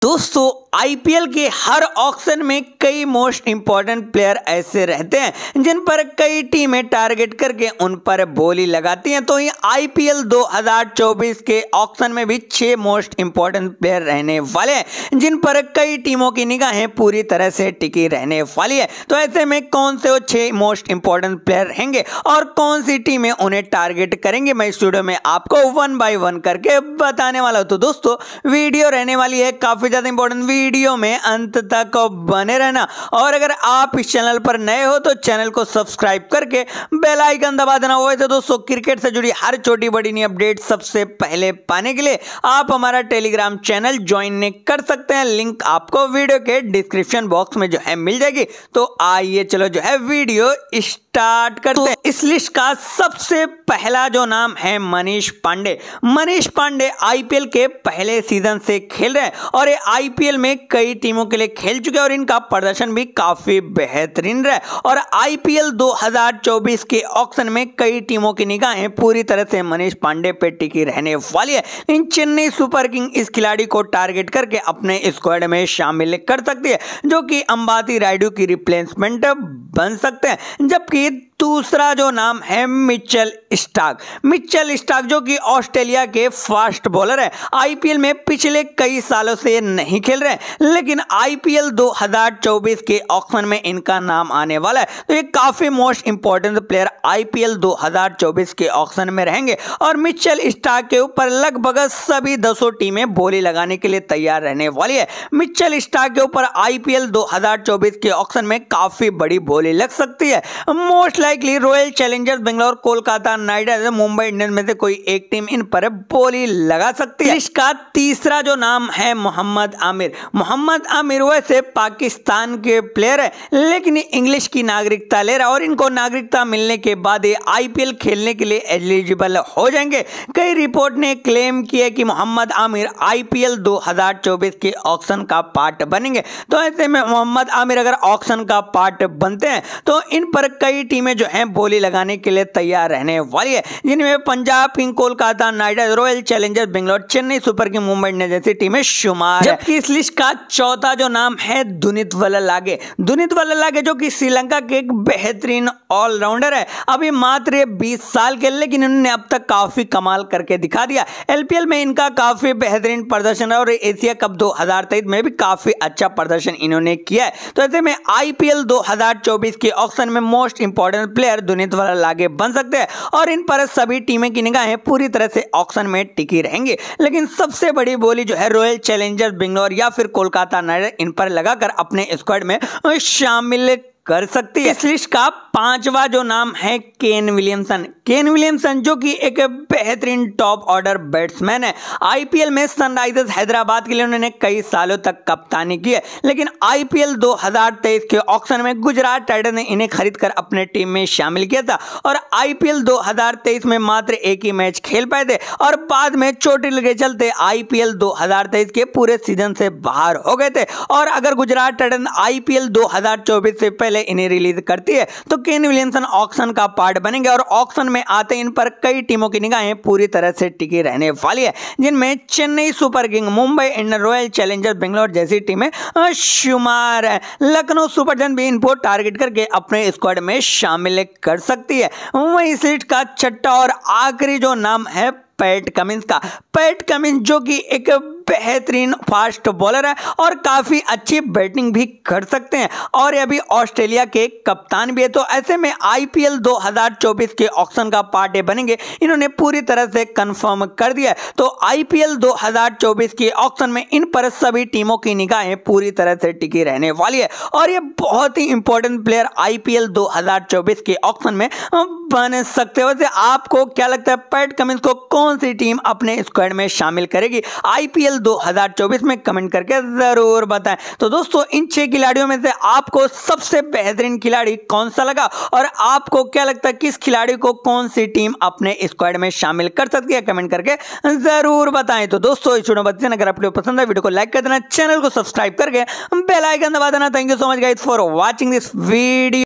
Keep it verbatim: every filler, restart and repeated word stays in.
दोस्तों आईपीएल के हर ऑक्शन में कई मोस्ट इंपॉर्टेंट प्लेयर ऐसे रहते हैं जिन पर कई टीमें टारगेट करके उन पर बोली लगाती हैं। तो ये आईपीएल दो हज़ार चौबीस के ऑक्शन में भी छह मोस्ट इंपॉर्टेंट प्लेयर रहने वाले हैं जिन पर कई टीमों की निगाहें पूरी तरह से टिकी रहने वाली है। तो ऐसे में कौन से वो छह मोस्ट इंपॉर्टेंट प्लेयर रहेंगे और कौन सी टीमें उन्हें टारगेट करेंगे, मैं इस वीडियो में आपको वन बाय वन करके बताने वाला हूं। तो दोस्तों वीडियो रहने वाली है काफी ज्यादा इंपॉर्टेंट, वीडियो में अंत तक बने रहना। और अगर आप इस चैनल पर नए हो तो चैनल को सब्सक्राइब करके बेल आइकन दबा देना। वैसे दोस्तों क्रिकेट से जुड़ी हर छोटी बड़ी न्यू अपडेट सबसे पहले पाने के लिए आप हमारा टेलीग्राम चैनल ज्वाइन कर सकते हैं, लिंक आपको वीडियो के डिस्क्रिप्शन बॉक्स में जो है मिल जाएगी। तो आइए चलो जो है वीडियो स्टार्ट करते हैं। इस लिस्ट का सबसे पहला जो नाम है मनीष पांडे। मनीष पांडे आईपीएल के पहले सीजन से खेल रहे हैं और ये आईपीएल में कई टीमों के लिए खेल चुके हैं और इनका प्रदर्शन भी काफी बेहतरीन रहा है। और आईपीएल दो हज़ार चौबीस के ऑक्शन में कई टीमों की निगाहें पूरी तरह से मनीष पांडे पे टिकी रहने वाली है। इन चेन्नई सुपर किंग इस खिलाड़ी को टारगेट करके अपने स्क्वाड में शामिल कर सकती है, जो कि अंबाती रायडू की रिप्लेसमेंट बन सकते हैं। जबकि दूसरा जो नाम है मिचेल स्टार्क। मिचेल स्टार्क जो कि ऑस्ट्रेलिया के फास्ट बॉलर है, आईपीएल में पिछले कई सालों से नहीं खेल रहे हैं, लेकिन आईपीएल दो हज़ार चौबीस के ऑक्शन में इनका नाम आने वाला है। तो ये काफी मोस्ट इंपॉर्टेंट प्लेयर आईपीएल दो हज़ार चौबीस के ऑक्शन में रहेंगे और मिचेल स्टार्क के ऊपर लगभग सभी दसों टीमें बोली लगाने के लिए तैयार रहने वाली है। मिचेल स्टार्क के ऊपर आईपीएल दो हज़ार चौबीस के ऑक्शन में काफी बड़ी बोली लग सकती है। Most likely Royal Challengers Bangalore, Kolkata Knight Riders, Mumbai Indians में से कोई एक टीम इन पर बोली लगा सकती है। इसका तीसरा जो नाम है मोहम्मद आमिर। मोहम्मद आमिर वैसे पाकिस्तान के प्लेयर है, लेकिन इंग्लिश की नागरिकता ले रहा है और इनको नागरिकता मिलने के बाद ये आईपीएल खेलने के लिए एलिजिबल हो जाएंगे। कई रिपोर्ट ने क्लेम किया कि मोहम्मद आमिर आईपीएल दो हज़ार चौबीस के ऑक्शन का पार्ट बनेंगे। तो ऐसे में मोहम्मद आमिर अगर ऑक्शन का पार्ट बनते हैं तो इन पर कई टीमें जो है बोली लगाने के लिए तैयार रहने वाली है, जिनमें Punjab King, Kolkata Knight Riders, Royal Challengers Bangalore, Chennai Super King, Mumbai Indians जैसी टीमें शुमार है। जबकि इस लिस्ट का चौथा जो नाम है दुनित वल्ललागे। दुनित वल्ललागे जो कि श्रीलंका के एक बेहतरीन ऑलराउंडर है, अभी मात्र बीस साल के, लेकिन इन्होंने अब तक काफी कमाल करके दिखा दिया। एलपीएल में इनका काफी बेहतरीन प्रदर्शन है और एशिया कप दो हज़ार तेईस में भी काफी अच्छा प्रदर्शन इन्होंने किया है। तो ऐसे में आईपीएल दो हज़ार चौबीस के ऑक्शन में most important player Dunith Wellalage बन सकते हैं और इन पर सभी टीमें की निगाहें पूरी तरह से ऑक्शन में टिकी रहेंगी। लेकिन सबसे बड़ी बोली जो है रॉयल चैलेंजर्स बेंगलोर या फिर कोलकाता नाइट राइडर्स इन पर लगाकर अपने स्क्वाड में शामिल कर सकती है। इस लिस्ट का पांचवा जो नाम है केन विलियमसन। केन विलियमसन जो कि एक बेहतरीन टॉप ऑर्डर बैट्समैन है, आईपीएल में सनराइजर्स हैदराबाद के लिए उन्होंने कई सालों तक कप्तानी की है, लेकिन आईपीएल दो हज़ार तेईस के ऑक्शन में गुजरात टाइटंस ने इन्हें खरीदकर अपने टीम में शामिल किया था और आईपीएल दो हज़ार तेईस में मात्र एक ही मैच खेल पाए थे और बाद में चोटिल के चलते आईपीएल दो हज़ार तेईस के पूरे सीजन से बाहर हो गए थे। और अगर गुजरात टाइटंस आईपीएल दो हज़ार चौबीस से पहले इन्हें रिलीज करती है तो केन विलियमसन ऑक्शन का पार्ट बनेंगे और ऑक्शन में आते इन पर कई टीमों की निगाहें पूरी तरह से टिकी रहने वाली है, जिनमें Chennai Super King, Mumbai Indians, Royal Challengers Bangalore जैसी टीमें शुमार है। लखनऊ सुपर जायंट्स भी इनको टारगेट करके अपने स्क्वाड में शामिल कर सकती है। वहीं इस लिस्ट का छठा और आखिरी जो नाम है पैट कमिंस का। पैट कमिंस जो कि एक बेहतरीन फास्ट बॉलर है और काफी अच्छी बैटिंग भी कर सकते हैं और ये भी ऑस्ट्रेलिया के कप्तान भी है। तो ऐसे में आईपीएल दो हज़ार चौबीस के ऑक्शन का पार्ट बनेंगे, इन्होंने पूरी तरह से कंफर्म कर दिया है। तो आईपीएल दो हज़ार चौबीस के ऑक्शन में इन पर सभी टीमों की निगाहें पूरी तरह से टिकी रहने वाली है और ये बहुत ही इंपॉर्टेंट प्लेयर आईपीएल दो हज़ार चौबीस के ऑक्शन में बन सकते हैं। वैसे आपको क्या लगता है पैट कमिंस को कौन सी टीम अपने स्क्वाड में शामिल करेगी आईपीएल दो हज़ार चौबीस में? कमेंट करके जरूर बताएं। तो दोस्तों इन छह खिलाड़ियों में से आपको सबसे बेहतरीन खिलाड़ी कौन सा लगा और आपको क्या लगता है किस खिलाड़ी को कौन सी टीम अपने स्क्वाड में शामिल कर सकती है? कमेंट करके जरूर बताएं। तो दोस्तों इस वीडियो में अगर आपको पसंद है वीडियो को लाइक कर देना, चैनल को सब्सक्राइब करके बेल आइकन दबा देना। Thank you so much guys for watching this video.